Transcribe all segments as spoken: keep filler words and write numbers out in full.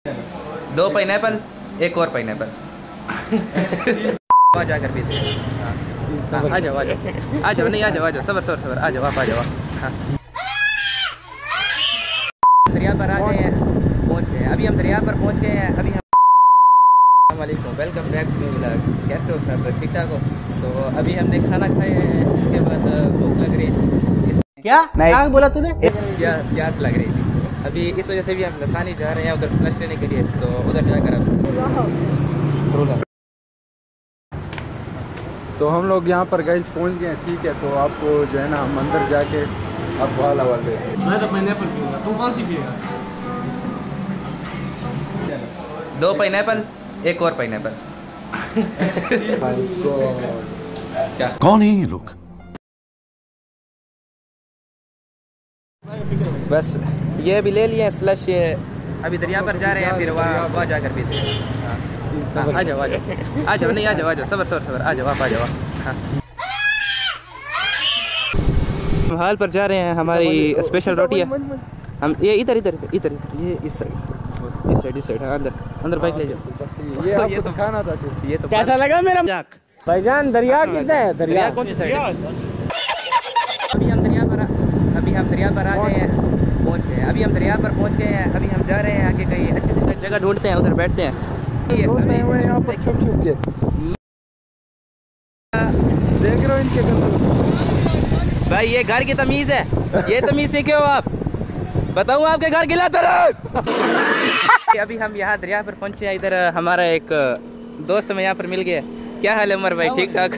दो पाइनएप्पल, एक और पाइनएप्पल। वहाँ जाकर पीते हैं। हाँ आ जाओ आ जाओ आ जाओ नहीं आ जाओ आ जाओ सबर सबर सबर आ जाओ आप आ जाओ। हाँ दरिया पर आ गए हैं, पहुँच गए अभी हम दरिया पर पहुँच गए हैं। अभी हम वालेकुम वेलकम बैक टू व्लॉग। कैसे हो सब, ठीक ठाक हो? तो अभी हमने खाना खाया है, इसके बाद भूख लग रही है। क्या क्या बोला तूने? प्यास लग रही थी अभी, इस वजह से भी हम लसानी जा रहे हैं उधर फ्लश लेने के लिए। तो उधर जाकर आप तो हम लोग यहाँ पर गाइस पहुँच गए हैं, ठीक है। तो आपको जो है ना हम अंदर जाके आपको हाल हवाल दे। मैं तो पाइनएप्पल पीऊंगा, तू कौन सी पिएगा? दो पाइनएप्पल, एक और पाइनएप्पल। कौन है ये लोग? बस ये भी ले लिए स्लश, ये अभी दरिया पर जा रहे हैं, फिर वहाँ वहाँ जाकर पीते हैं। हाँ आ जाओ आ जाओ आ जाओ नहीं आ जाओ आ जाओ सबर सबर सबर आ जाओ आप आ जाओ। हाँ हम हाल पर जा रहे हैं, हमारी स्पेशल रोटी है। हम ये इधर इधर इधर इधर ये इस साइड इस साइड इस साइड अंदर अंदर बाइक ले जाओ। ये ये तो खाना था सिर्फ। ये तो कैसा लगा मेरा मजाक? भाईजान दरिया कितना है? दरिया कौन सी साइड? अभी हम दरिया पर अभी हम दरिया पर आ गए हैं, पहुँच गए अभी हम दरिया पर पहुँच गए हैं। अभी हम जा रहे हैं आगे, कहीं अच्छी सी जगह ढूंढते हैं, उधर बैठते हैं। यहाँ पर छुप छुप के देख रहे हो इनके घर। भाई ये घर की तमीज है, ये तमीज सीखे हो आप? बताऊँ आपके घर गिला तरह। अभी हम यहाँ दरिया पर पहुँचे हैं, इधर हमारा एक दोस्त में यहाँ पर मिल गया। क्या हाल है उमर भाई, ठीक ठाक?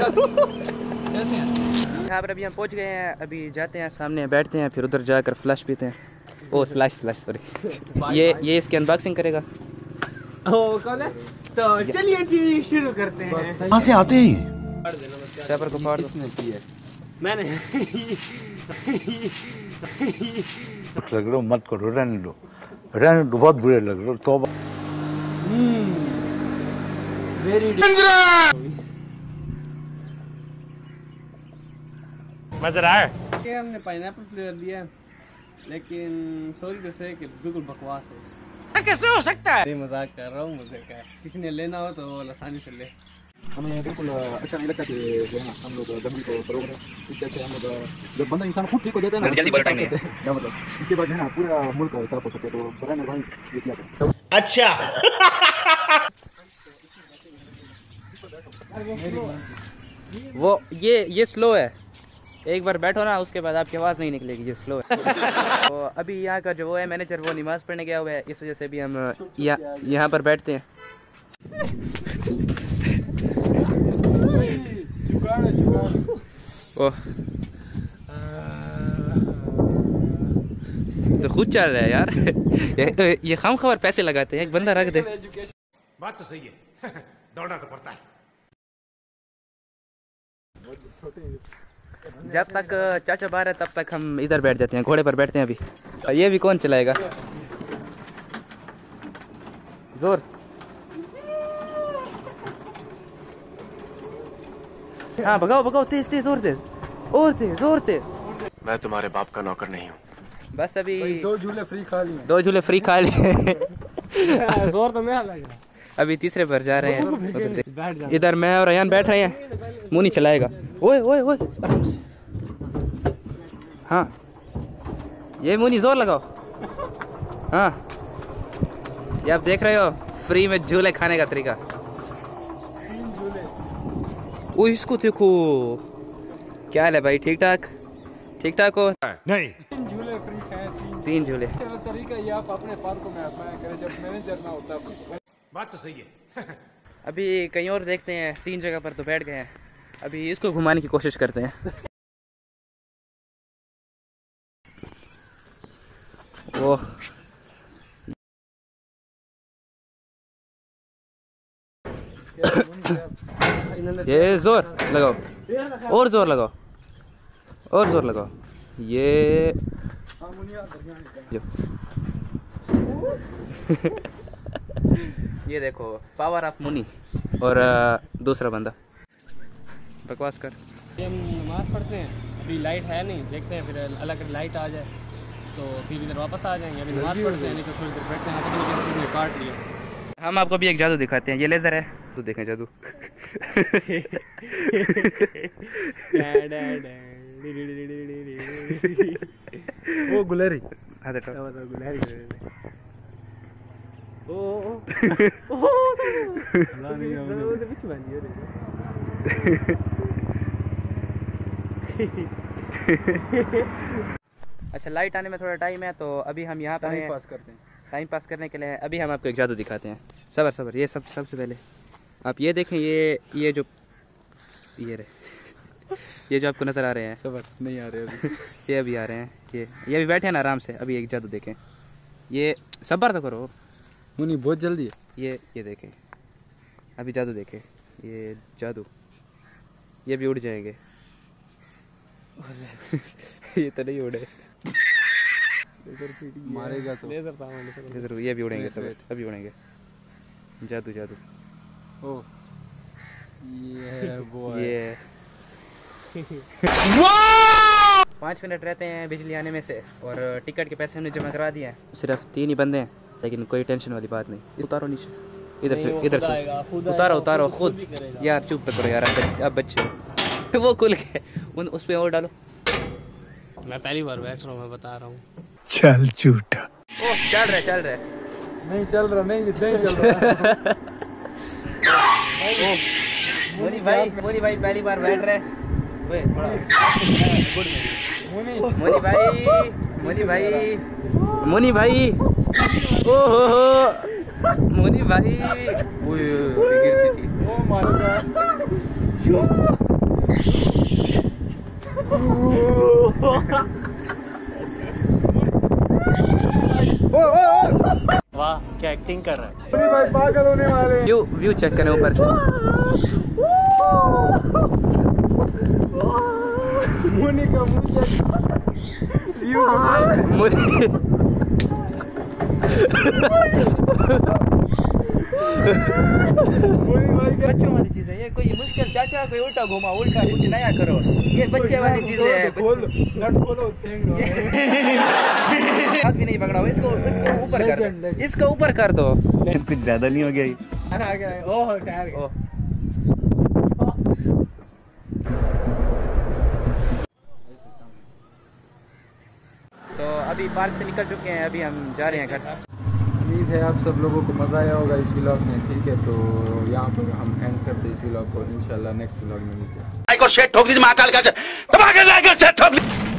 यहाँ पर अभी हम पहुँच गए हैं, अभी जाते हैं सामने बैठते हैं, फिर उधर जाकर फ्लश पीते हैं। ओ स्लैश स्लैश सॉरी। ये ये इसकी अनबॉक्सिंग करेगा। ओ कौन है? तो चलिए शुरू करते हैं। कहाँ से आते हैं? पेपर को फाड़ दो। मैंने लग रहे हो मत करो, रहने दो रहने दो, बहुत बुरे लग रहे हो। तो वेरी मजा आया। हमने पाइनएप्पल फ्लेवर दिया, लेकिन सॉरी टू से कि बिल्कुल बकवास है। कैसे हो सकता है? मजाक कर रहा हूँ, मुझे क्या, किसी ने लेना हो तो वो आसानी से ले। हमें बिल्कुल अच्छा नहीं लगता कि जो है ना हम लोग गंदगी को फरोग रहे हैं। इससे अच्छा हम लोग जब बंदा इंसान खुद ठीक हो जाता है ना, जल्दी बोल टाइम नहीं है। क्या मतलब इसके बाद जो है ना पूरा मुल्क साफ हो सकता है। तो बड़ा भाई ये किया था। अच्छा वो ये ये स्लो है, एक बार बैठो ना उसके बाद आपकी आवाज़ नहीं निकलेगी, ये स्लो है। तो अभी यहाँ का जो वो है मैनेजर, वो नमाज़ पढ़ने गया हुआ है, इस वजह से भी हम यहाँ यहाँ पर बैठते हैं। ओह तो खुद चल रहा है यार। ये, ये खाम खबर पैसे लगाते हैं, एक बंदा रख दे। बात तो सही है, दौड़ना तो पड़ता है। जब तक चाचा बाहर है तब तक हम इधर बैठ जाते हैं, घोड़े पर बैठते हैं। अभी ये भी कौन चलाएगा? जोर हाँ भगाओ भगाओ, तेज तेज और तेज और तेज और तेज। मैं तुम्हारे बाप का नौकर नहीं हूँ। बस अभी दो झूले फ्री खा लिए दो झूले फ्री खा लिए। जोर तो मेरा लग रहा है। अभी तीसरे पर जा रहे हैं। इधर मैं और अयान बैठ रहे हैं, मुनी चलाएगा। ओए ओए ओए आराम से। हाँ ये मुनी जोर लगाओ। हाँ ये आप देख रहे हो फ्री में झूले खाने का तरीका। ओ इसको देखो, क्या हाल है भाई, ठीक ठाक ठीक ठाक हो? नहीं, तीन झूले फ्री खाए, तीन तीन झूले। तरीका ये आप अपने पार्कों में आजमाया करें जब मैनेजर ना होता। बात तो सही है। अभी कहीं और देखते हैं, तीन जगह पर तो बैठ गए हैं, अभी इसको घुमाने की कोशिश करते हैं। ओह ये जोर लगाओ और जोर लगाओ और जोर लगाओ। ये जो ये देखो पावर ऑफ मुनी और दूसरा बंदा बकवास कर। हम नमाज पढ़ते हैं, अभी लाइट है नहीं, देखते हैं फिर अलग लाइट आ जाए तो फिर इधर वापस आ जाएंगे। अभी नमाज पढ़ते हैं, नहीं तो थोड़ी देर बैठते हैं, पता नहीं किस चीज़ ने काट लिया। हम आपको भी एक जादू दिखाते हैं, ये लेज़र है तो देखें जादू। वो गुलेरी हाँ देखो गुलेरी ओ अच्छा लाइट आने में थोड़ा टाइम है, तो अभी हम यहाँ पर टाइम पास करते हैं। टाइम पास करने के लिए अभी हम आपको एक जादू दिखाते हैं। सबर सबर, ये सब सबसे पहले आप ये देखें, ये ये जो ये रहे ये जो आपको नज़र आ रहे हैं, सबर नहीं आ रहे अभी। ये अभी आ रहे हैं, ये ये अभी बैठे हैं ना आराम से। अभी एक जादू देखें, ये सबर तो करो मुनी, बहुत जल्दी है। ये ये देखें, अभी जादू देखें, ये जादू ये भी उड़ जाएंगे। ये तो नहीं उड़े, मारेगा तो लेजर था, लेजर ये भी उड़ेंगे सब, अभी उड़ेंगे। जादू जादू ओ ये वो ये पाँच मिनट रहते हैं बिजली आने में से, और टिकट के पैसे हमने जमा करा दिए हैं। सिर्फ तीन ही बंदे हैं, लेकिन कोई टेंशन वाली बात नहीं। उतारो नीचे, इधर से इधर से उतारो उतारो खुद। यार चुप तो करो यार, अब बच्चे वो खुल गए, उन उस पर और डालो। मैं पहली बार बैठ रहा हूँ, मैं बता रहा हूँ। चल झूठा। ओ चल रहे चल रहे नहीं चल रहा, नहीं नहीं चल रहा। मोनी भाई मोनी भाई पहली बार बैठ रहे। वे थोड़ा गुड मोनी मोनी भाई मोनी भाई मोनी भाई ओ हो हो मोनी भाई, ओए गिरती थी। ओ मारेगा। वाह क्या एक्टिंग कर रहा है भाई, पागल होने वाले। व्यू व्यू चेक करें ऊपर से। मुनी का मुंह व्यू मुझे बच्चों वाली चीज है ये, कोई मुश्किल चाचा कोई उल्टा घुमा उल्टा कुछ नया करो, ये बच्चे वाली चीज है। नट खोलो, हाथ भी नहीं पकड़ा, इसको इसको ऊपर कर दो, इसको ऊपर कर दो। कुछ ज्यादा नहीं हो गया ये? आ गया। ओह टायर गया। तो अभी पार्क से निकल चुके हैं, अभी हम जा रहे हैं घर। उम्मीद है आप सब लोगों को मज़ा आया होगा इस व्लॉग में। ठीक है, तो यहाँ पर हम एंड करते इस व्लॉग को। इंशाल्लाह नेक्स्ट व्लॉग में मिलते हैं। को शेट ठोक दी महाकाल का, ठोक दी।